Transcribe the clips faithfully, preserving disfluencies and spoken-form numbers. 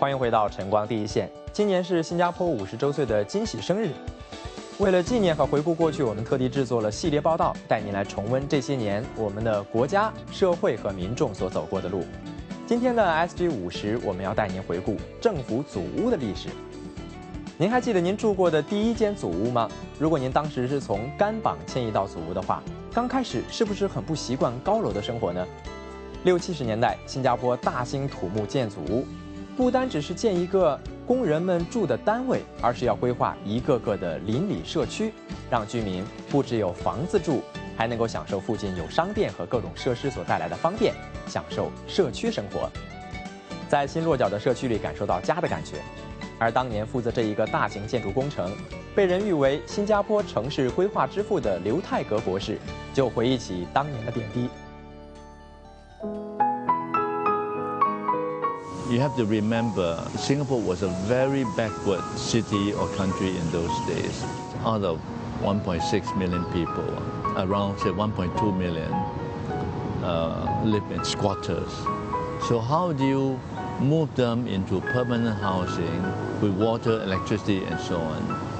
欢迎回到晨光第一线。今年是新加坡五十周岁的惊喜生日。为了纪念和回顾过去，我们特地制作了系列报道，带您来重温这些年我们的国家、社会和民众所走过的路。今天的 S G 五十，我们要带您回顾政府祖屋的历史。您还记得您住过的第一间祖屋吗？如果您当时是从甘榜迁移到祖屋的话，刚开始是不是很不习惯高楼的生活呢？六七十年代，新加坡大兴土木建祖屋，不单只是建一个工人们住的单位，而是要规划一个个的邻里社区，让居民不只有房子住，还能够享受附近有商店和各种设施所带来的方便，享受社区生活，在新落脚的社区里感受到家的感觉。而当年负责这一个大型建筑工程，被人誉为新加坡城市规划之父的刘泰阁博士就回忆起当年的点滴。 You have to remember, Singapore was a very backward city or country in those days. Out of one point six million people, around say one point two million uh, live in squatters. So how do you move them into permanent housing with water, electricity, and so on,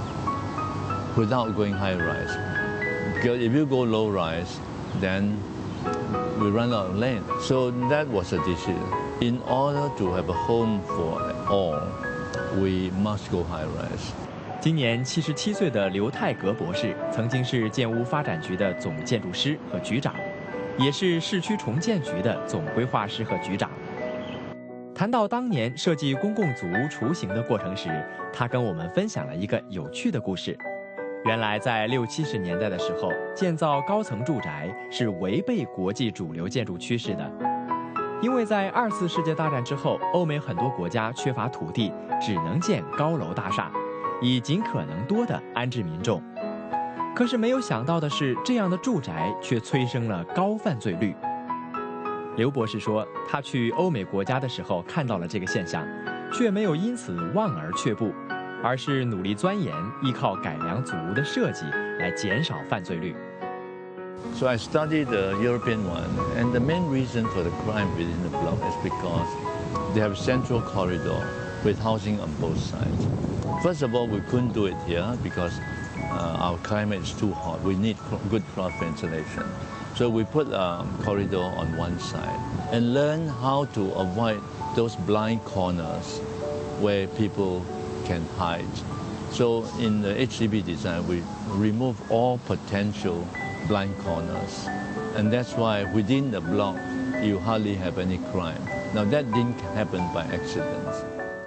without going high rise? Because if you go low rise, then we run out of land. So that was a decision. In order to have a home for all, we must go high rise. 今年七十七岁的刘泰阁博士，曾经是建屋发展局的总建筑师和局长，也是市区重建局的总规划师和局长。谈到当年设计公共祖屋雏形的过程时，他跟我们分享了一个有趣的故事。原来在六七十年代的时候，建造高层住宅是违背国际主流建筑趋势的。因为在二次世界大战之后，欧美很多国家缺乏土地，只能建高楼大厦，以尽可能多地安置民众。可是没有想到的是，这样的住宅却催生了高犯罪率。刘博士说，他去欧美国家的时候看到了这个现象，却没有因此望而却步，而是努力钻研，依靠改良祖屋的设计来减少犯罪率。 So I studied the European one, and the main reason for the crime within the block is because they have a central corridor with housing on both sides. First of all, we couldn't do it here because uh, our climate is too hot. We need good cross ventilation. So we put a corridor on one side and learn how to avoid those blind corners where people can hide. So in the H D B design, we remove all potential blind corners, and that's why within the block you hardly have any crime. Now that didn't happen by accident.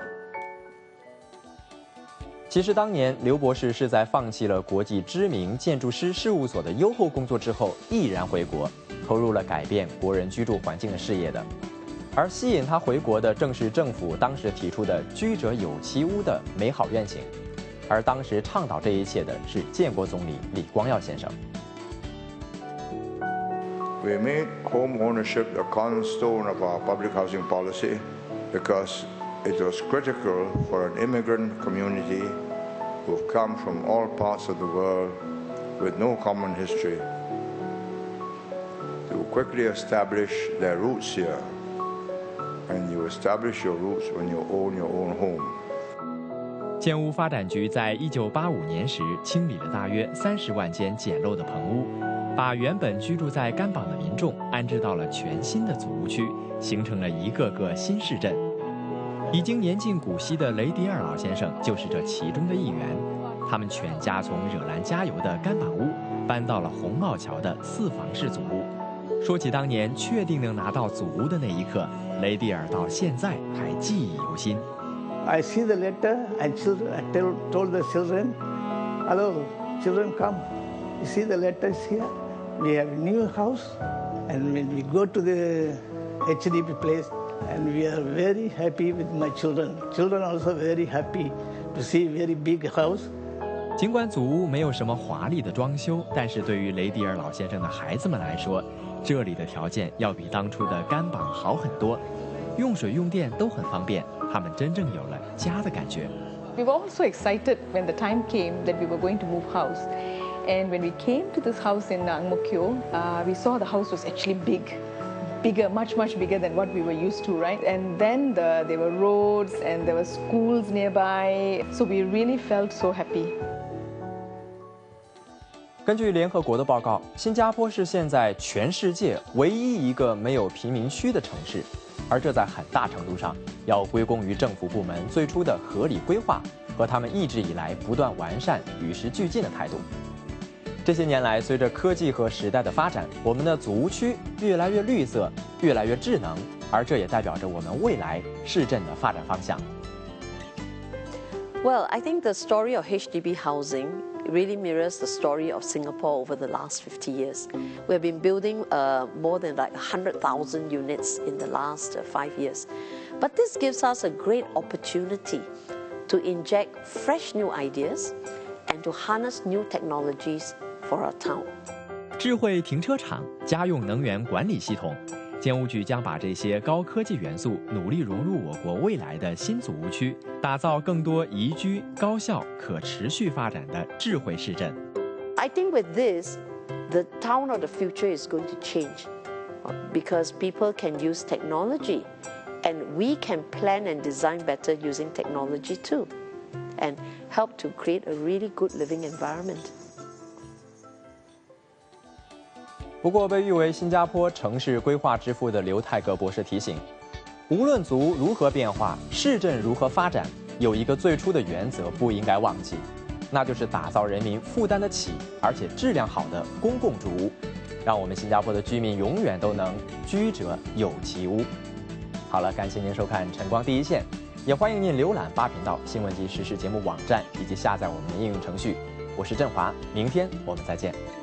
其实当年刘博士是在放弃了国际知名建筑师事务所的优厚工作之后，毅然回国，投入了改变国人居住环境的事业的。而吸引他回国的正是政府当时提出的居者有其屋的美好愿景，而当时倡导这一切的是建国总理李光耀先生。 We made home ownership the cornerstone of our public housing policy because it was critical for an immigrant community who've come from all parts of the world with no common history to quickly establish their roots here. And you establish your roots when you own your own home. 建屋发展局在一九八五年时清理了大约三十万间简陋的棚屋，把原本居住在甘榜的民众安置到了全新的祖屋区，形成了一个个新市镇。已经年近古稀的雷迪尔老先生就是这其中的一员。他们全家从惹兰加油的甘榜屋搬到了红帽桥的四房式祖屋。说起当年确定能拿到祖屋的那一刻，雷迪尔到现在还记忆犹新。 I see the letter and children, I tell, told the children, hello, children, come. You see the letters here? We have a new house, and when we go to the H D B place, and we are very happy with my children. Children also very happy to see very big house. 尽管祖屋没有什么华丽的装修，但是对于雷迪尔老先生的孩子们来说，这里的条件要比当初的甘榜好很多，用水用电都很方便，他们真正有了家的感觉。 We were also excited when the time came that we were going to move house. And when we came to this house in Ang Mo Kio, uh, we saw the house was actually big. bigger, much, much bigger than what we were used to, right? And then the, there were roads and there were schools nearby. So we really felt so happy. 根据联合国的报告，新加坡是现在全世界唯一一个没有贫民区的城市，而这在很大程度上要归功于政府部门最初的合理规划和他们一直以来不断完善、与时俱进的态度。这些年来，随着科技和时代的发展，我们的祖屋区越来越绿色，越来越智能，而这也代表着我们未来市镇的发展方向。 Well, I think the story of H D B housing really mirrors the story of Singapore over the last fifty years. We have been building uh, more than like one hundred thousand units in the last uh, five years. But this gives us a great opportunity to inject fresh new ideas and to harness new technologies for our town. 智慧停车场、家用能源管理系统，建屋局将把这些高科技元素努力融入我国未来的新组屋区，打造更多宜居、高效、可持续发展的智慧市镇。 I think with this, the town of the future is going to change because people can use technology and we can plan and design better using technology too and help to create a really good living environment. 不过，被誉为新加坡城市规划之父的刘泰格博士提醒，无论族如何变化，市镇如何发展，有一个最初的原则不应该忘记，那就是打造人民负担得起而且质量好的公共住屋，让我们新加坡的居民永远都能居者有其屋。好了，感谢您收看晨光第一线，也欢迎您浏览八频道新闻及时事节目网站以及下载我们的应用程序。我是振华，明天我们再见。